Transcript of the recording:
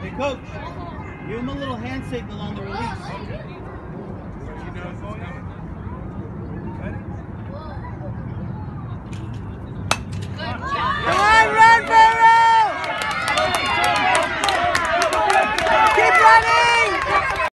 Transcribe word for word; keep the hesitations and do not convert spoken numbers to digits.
Hey, coach, give him a little hand signal on the release.